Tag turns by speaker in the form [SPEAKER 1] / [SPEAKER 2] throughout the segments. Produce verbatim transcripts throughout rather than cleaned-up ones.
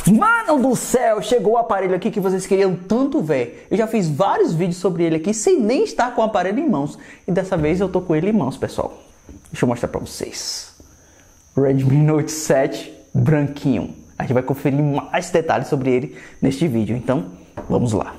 [SPEAKER 1] Mano do céu, chegou o aparelho aqui que vocês queriam tanto ver. Eu já fiz vários vídeos sobre ele aqui sem nem estar com o aparelho em mãos. E dessa vez eu tô com ele em mãos, pessoal. Deixa eu mostrar pra vocês. Redmi Note sete branquinho. A gente vai conferir mais detalhes sobre ele neste vídeo. Então, vamos lá.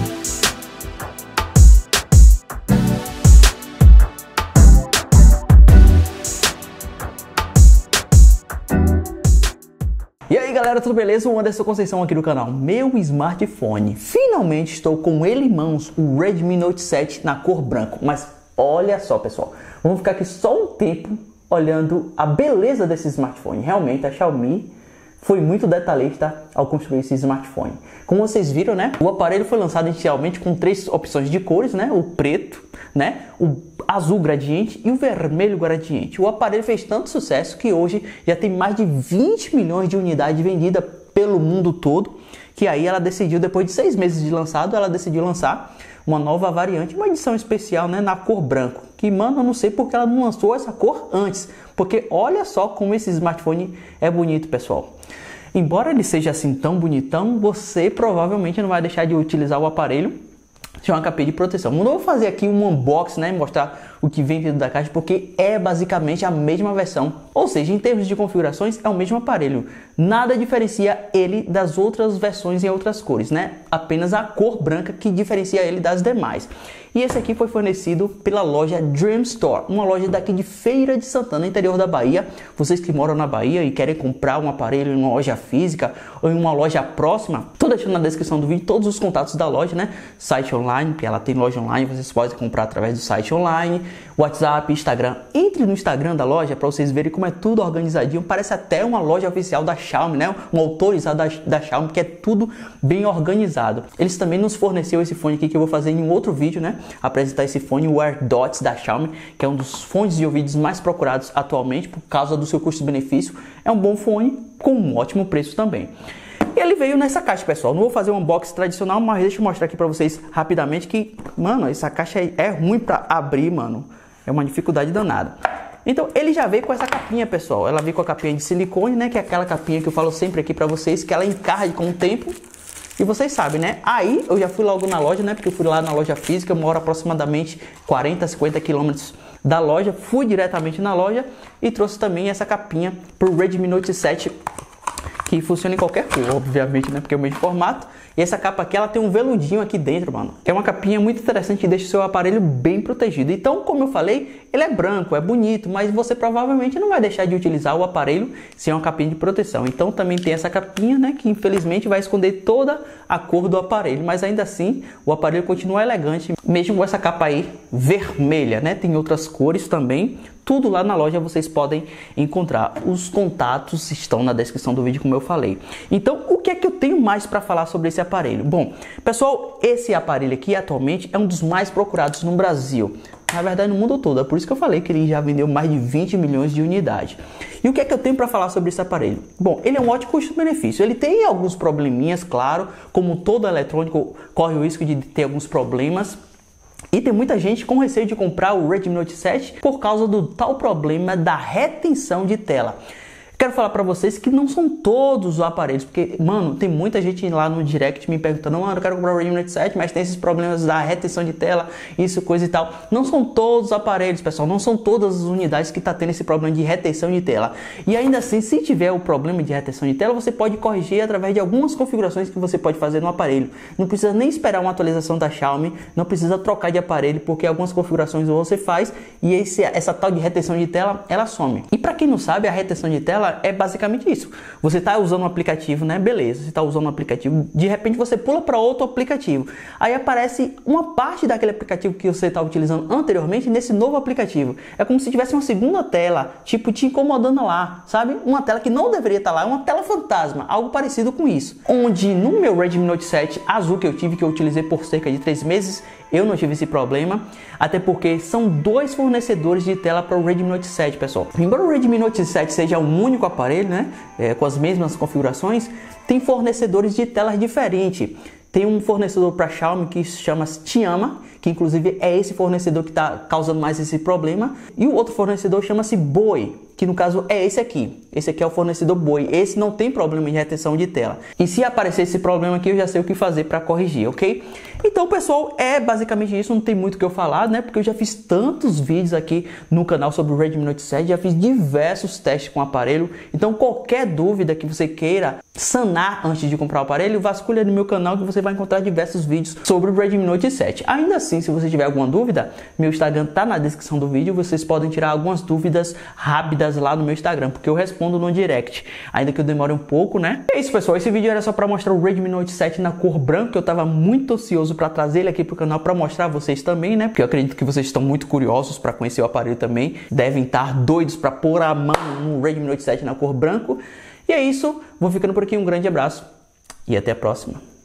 [SPEAKER 1] E aí galera, tudo beleza? O Anderson Conceição aqui do canal Meu Smartphone. Finalmente estou com ele em mãos, o Redmi Note sete na cor branco. Mas olha só pessoal, vamos ficar aqui só um tempo olhando a beleza desse smartphone. Realmente a Xiaomi foi muito detalhista ao construir esse smartphone. Como vocês viram, né? O aparelho foi lançado inicialmente com três opções de cores, né? O preto, né? O azul gradiente e o vermelho gradiente. O aparelho fez tanto sucesso que hoje já tem mais de vinte milhões de unidades vendidas pelo mundo todo, que aí ela decidiu, depois de seis meses de lançado, ela decidiu lançar uma nova variante, uma edição especial, né, na cor branco. Que, mano, eu não sei porque ela não lançou essa cor antes, porque olha só como esse smartphone é bonito, pessoal. Embora ele seja assim tão bonitão, você provavelmente não vai deixar de utilizar o aparelho de uma capinha de proteção. Não vou fazer aqui um unboxing, né, mostrar o que vem dentro da caixa, porque é basicamente a mesma versão. Ou seja, em termos de configurações, é o mesmo aparelho. Nada diferencia ele das outras versões em outras cores, né? Apenas a cor branca que diferencia ele das demais. E esse aqui foi fornecido pela loja Dream Store, uma loja daqui de Feira de Santana, interior da Bahia. Vocês que moram na Bahia e querem comprar um aparelho em uma loja física ou em uma loja próxima, tô deixando na descrição do vídeo todos os contatos da loja, né? Site online, que ela tem loja online, vocês podem comprar através do site online, WhatsApp, Instagram. Entre no Instagram da loja para vocês verem como é tudo organizadinho. Parece até uma loja oficial da Xiaomi, né? Um autorizado da, da Xiaomi, que é tudo bem organizado. Eles também nos forneceram esse fone aqui que eu vou fazer em um outro vídeo, né? Apresentar esse fone, o AirDots da Xiaomi, que é um dos fones de ouvidos mais procurados atualmente por causa do seu custo-benefício. É um bom fone com um ótimo preço também. E ele veio nessa caixa, pessoal. Não vou fazer um unboxing tradicional, mas deixa eu mostrar aqui pra vocês rapidamente que, mano, essa caixa é ruim pra abrir, mano. É uma dificuldade danada. Então, ele já veio com essa capinha, pessoal. Ela veio com a capinha de silicone, né? Que é aquela capinha que eu falo sempre aqui pra vocês, que ela encarde com o tempo. E vocês sabem, né? Aí, eu já fui logo na loja, né? Porque eu fui lá na loja física. Eu moro aproximadamente quarenta, cinquenta quilômetros da loja. Fui diretamente na loja e trouxe também essa capinha pro Redmi Note sete, que funciona em qualquer cor, obviamente, né? Porque é o mesmo formato. E essa capa aqui, ela tem um veludinho aqui dentro, mano. Que é uma capinha muito interessante que deixa o seu aparelho bem protegido. Então, como eu falei, ele é branco, é bonito, mas você provavelmente não vai deixar de utilizar o aparelho sem uma capinha de proteção. Então, também tem essa capinha, né? Que infelizmente vai esconder toda a cor do aparelho. Mas ainda assim, o aparelho continua elegante, mesmo com essa capa aí vermelha, né? Tem outras cores também. Tudo lá na loja vocês podem encontrar. Os contatos estão na descrição do vídeo, como eu falei. Então, o que é que eu tenho mais para falar sobre esse aparelho? Bom, pessoal, esse aparelho aqui atualmente é um dos mais procurados no Brasil. Na verdade, no mundo todo. É por isso que eu falei que ele já vendeu mais de vinte milhões de unidades. E o que é que eu tenho para falar sobre esse aparelho? Bom, ele é um ótimo custo-benefício. Ele tem alguns probleminhas, claro. Como todo eletrônico, corre o risco de ter alguns problemas. E tem muita gente com receio de comprar o Redmi Note sete por causa do tal problema da retenção de tela. Quero falar pra vocês que não são todos os aparelhos, porque, mano, tem muita gente lá no direct me perguntando, mano, eu quero comprar o Redmi Note sete, mas tem esses problemas da retenção de tela, isso, coisa e tal. Não são todos os aparelhos, pessoal, não são todas as unidades que tá tendo esse problema de retenção de tela. E ainda assim, se tiver o problema de retenção de tela, você pode corrigir através de algumas configurações que você pode fazer no aparelho. Não precisa nem esperar uma atualização da Xiaomi, não precisa trocar de aparelho, porque algumas configurações você faz e esse, essa tal de retenção de tela, ela some. E pra quem não sabe, a retenção de tela é basicamente isso. Você está usando um aplicativo, né? Beleza, você está usando um aplicativo, de repente você pula para outro aplicativo. Aí aparece uma parte daquele aplicativo que você está utilizando anteriormente nesse novo aplicativo. É como se tivesse uma segunda tela, tipo, te incomodando lá, sabe? Uma tela que não deveria estar lá, é uma tela fantasma, algo parecido com isso. Onde no meu Redmi Note sete azul que eu tive, que eu utilizei por cerca de três meses, eu não tive esse problema, até porque são dois fornecedores de tela para o Redmi Note sete, pessoal. Embora o Redmi Note sete seja um único aparelho, né, é, com as mesmas configurações, tem fornecedores de telas diferentes. Tem um fornecedor para Xiaomi que se chama Tiama, que inclusive é esse fornecedor que está causando mais esse problema. E o outro fornecedor chama-se Boi, que no caso é esse aqui. Esse aqui é o fornecedor Boi. Esse não tem problema de retenção de tela. E se aparecer esse problema aqui, eu já sei o que fazer para corrigir, ok? Então, pessoal, é basicamente isso. Não tem muito o que eu falar, né? Porque eu já fiz tantos vídeos aqui no canal sobre o Redmi Note sete. Já fiz diversos testes com o aparelho. Então, qualquer dúvida que você queira sanar antes de comprar o aparelho, vasculha no meu canal que você vai encontrar diversos vídeos sobre o Redmi Note sete. Ainda assim, se você tiver alguma dúvida, meu Instagram tá na descrição do vídeo. Vocês podem tirar algumas dúvidas rápidas lá no meu Instagram, porque eu respondo no direct, ainda que eu demore um pouco, né? É isso, pessoal. Esse vídeo era só para mostrar o Redmi Note sete na cor branca, que eu tava muito ansioso para trazer ele aqui pro canal para mostrar a vocês também, né? Porque eu acredito que vocês estão muito curiosos para conhecer o aparelho também. Devem estar doidos para pôr a mão no Redmi Note sete na cor branco. E é isso. Vou ficando por aqui. Um grande abraço e até a próxima.